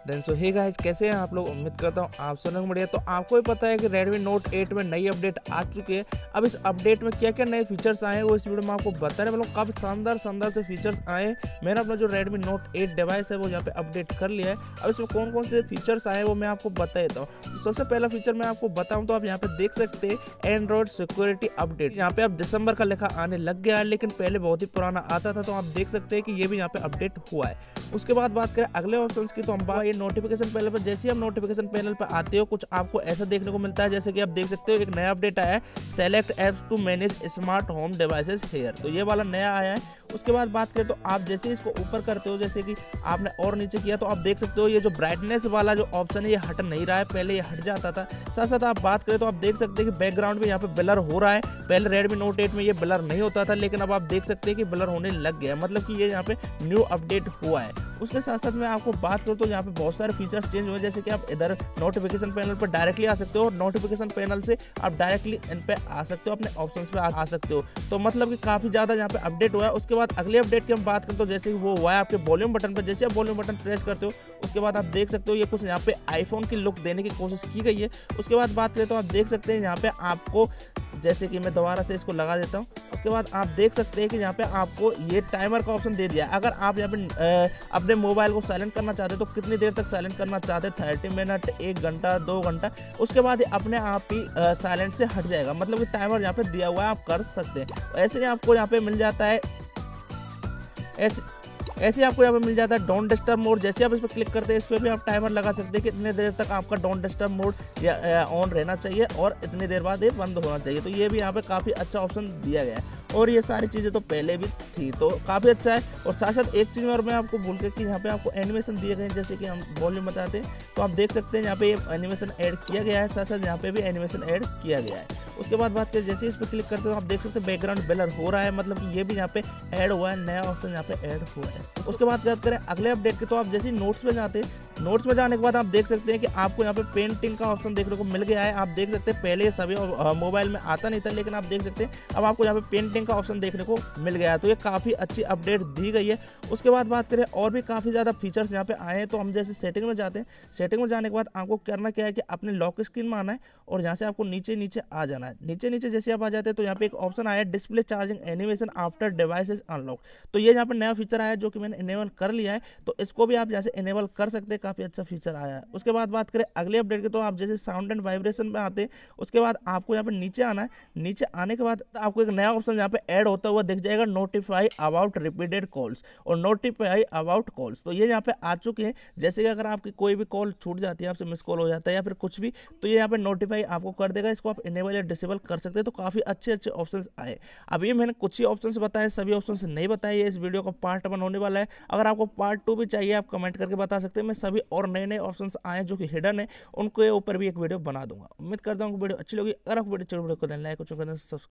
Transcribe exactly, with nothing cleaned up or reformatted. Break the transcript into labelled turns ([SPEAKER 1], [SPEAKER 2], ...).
[SPEAKER 1] Then so hey guys, कैसे हैं आप लोग। उम्मीद करता हूँ आप सब बढ़िया। तो आपको भी पता है कि Redmi Note एट में नई अपडेट आ चुकी है। अब इस अपडेट में क्या क्या नए फीचर्स आए हैं वो इस वीडियो में आपको बताने वाला हूँ। काफ़ी शानदार शानदार से फीचर्स आए हैं। मैंने अपना जो Redmi Note एट डिवाइस है वो यहाँ पे अपडेट कर लिया है। अब इसमें कौन कौन से फीचर्स आए हैं वो मैं आपको बता देता हूँ। तो सबसे पहला फीचर मैं आपको बताऊँ तो आप यहाँ पे देख सकते हैं एंड्रॉइड सिक्योरिटी अपडेट। यहाँ पे अब दिसंबर का लिखा आने लग गया है, लेकिन पहले बहुत ही पुराना आता था। तो आप देख सकते हैं कि ये भी यहाँ पे अपडेट हुआ है। उसके बाद बात करें अगले ऑप्शंस की, तो हम बात ये नोटिफिकेशन पैनल पर। जैसे ही हम नोटिफिकेशन पैनल पर आते हो कुछ आपको ऐसा देखने को मिलता है, जैसे कि आप देख सकते हो एक नया अपडेट आया है, select apps to manage smart home devices here. तो ये वाला नया आया है। उसके बाद बात करें तो आप जैसे इसको ऊपर करते हो, जैसे कि आपने और नीचे किया, तो आप देख सकते हो ये जो ब्राइटनेस वाला जो ऑप्शन है ये हट नहीं रहा है, पहले ये हट जाता था। साथ साथ आप बात करें तो आप देख सकते हैं कि बैकग्राउंड में यहाँ पे ब्लर हो रहा है। पहले Redmi Note एट में ये ब्लर नहीं होता था, लेकिन अब आप देख सकते हैं कि ब्लर होने लग गया है, मतलब कि ये यहाँ पे न्यू अपडेट हुआ है। उसके साथ साथ मैं आपको बात करूँ तो यहाँ पे बहुत सारे फीचर्स चेंज हुए, जैसे कि आप इधर नोटिफिकेशन पैनल पर डायरेक्टली आ सकते हो और नोटिफिकेशन पैनल से आप डायरेक्टली इन पे आ सकते हो, अपने ऑप्शंस पे आ, आ सकते हो। तो मतलब कि काफी ज्यादा यहाँ पे अपडेट हुआ है। उसके बाद अगले अपडेट की हम बात करें तो जैसे कि वो हुआ है आपके वॉल्यूम बटन पर। जैसे आप वॉल्यूम बटन प्रेस करते हो उसके बाद आप देख सकते हो ये कुछ यहाँ पे आईफोन की लुक देने की कोशिश की गई है। उसके बाद बात करें तो आप देख सकते हैं यहाँ पे आपको, जैसे कि मैं दोबारा से इसको लगा देता हूँ, उसके बाद आप देख सकते हैं कि यहाँ पे आपको ये टाइमर का ऑप्शन दे दिया। अगर आप यहाँ पे अपने मोबाइल को साइलेंट करना चाहते तो कितनी देर तक साइलेंट करना चाहते, थर्टी मिनट, एक घंटा, दो घंटा, उसके बाद अपने आप ही साइलेंट से हट जाएगा। मतलब कि टाइमर यहाँ पे दिया हुआ है, आप कर सकते हैं। ऐसे ही आपको यहाँ पे मिल जाता है, ऐसे ऐसे आपको यहाँ पे मिल जाता है डोंट डिस्टर्ब मोड। जैसे आप इस पर क्लिक करते हैं इस पर भी आप टाइमर लगा सकते हैं कि इतने देर तक आपका डोंट डिस्टर्ब मोड या ऑन रहना चाहिए और इतनी देर बाद ये बंद होना चाहिए। तो ये भी यहाँ पे काफ़ी अच्छा ऑप्शन दिया गया है और ये सारी चीज़ें तो पहले भी थी, तो काफ़ी अच्छा है। और साथ साथ एक चीज़ और मैं आपको भूल के कि यहाँ पे आपको एनिमेशन दिए गए हैं, जैसे कि हम वॉल्यूम बताते हैं तो आप देख सकते हैं यहाँ पे ये एनिमेशन ऐड किया गया है, साथ साथ यहाँ पे भी एनिमेशन ऐड किया गया है। उसके बाद बात करें जैसे इस पर क्लिक करते हो आप देख सकते हैं बैकग्राउंड ब्लर हो रहा है, मतलब कि ये भी यहाँ पे ऐड हुआ है, नया ऑप्शन यहाँ पे ऐड हुआ है। उसके बाद बात करें अगले अपडेट की, तो आप जैसे नोट्स में जाते हैं, नोट्स में जाने के बाद आप देख सकते हैं कि आपको यहाँ पे पेंटिंग का ऑप्शन देखने को मिल गया है। आप देख सकते हैं पहले ये सभी मोबाइल में आता नहीं था, लेकिन आप देख सकते हैं अब आपको यहाँ पे पेंटिंग का ऑप्शन देखने को मिल गया है। तो ये काफ़ी अच्छी अपडेट दी गई है। उसके बाद बात करें और भी काफ़ी ज़्यादा फीचर्स यहाँ पे आए हैं, तो हम जैसे सेटिंग में जाते हैं, सेटिंग में जाने के बाद आपको करना क्या है कि अपने लॉक स्क्रीन में आना है और यहाँ से आपको नीचे नीचे आ जाना है। नीचे नीचे जैसे आप आ जाते हैं तो यहाँ पे एक ऑप्शन आया है display charging animation after devices unlock. तो ये यहाँ पे नया फीचर आया है जो कि मैंने इनेबल कर लिया है, तो इसको भी आप यहाँ से इनेबल कर सकते हैं। काफ़ी अच्छा फीचर आया है। उसके बाद बात करें अगले अपडेट की, तो आप जैसे साउंड एंड वाइब्रेशन में आते हैं उसके बाद आपको यहाँ पे नीचे आना है। नीचे आने के बाद आपको एक नया ऑप्शन यहाँ पे ऐड होता हुआ दिख जाएगा, नोटिफाई अबाउट रिपीटेड कॉल्स और नोटिफाई अबाउट कॉल्स। तो ये यहाँ पे आ चुके हैं। जैसे कि अगर आपकी कोई भी कॉल छूट जाती है, आपसे मिस कॉल हो जाता है या फिर कुछ भी, तो ये यहाँ पे नोटिफाई आपको कर देगा। इसको आप इनेबल या डिसेबल कर सकते हैं। तो काफ़ी अच्छे अच्छे ऑप्शंस आए। अभी मैंने कुछ ही ऑप्शंस बताए, सभी ऑप्शंस नहीं बताए। ये इस वीडियो का पार्ट वन होने वाला है। अगर आपको पार्ट टू भी चाहिए आप कमेंट करके बता सकते हैं। मैं सभी और नए नए ऑप्शंस आए जो कि हिडन है उनके ऊपर भी एक वीडियो बना दूंगा। उम्मीद करता हूँ वीडियो अच्छी लगी। अगर आपको वीडियो अच्छी लगी तो लाइक और सब्सक्राइब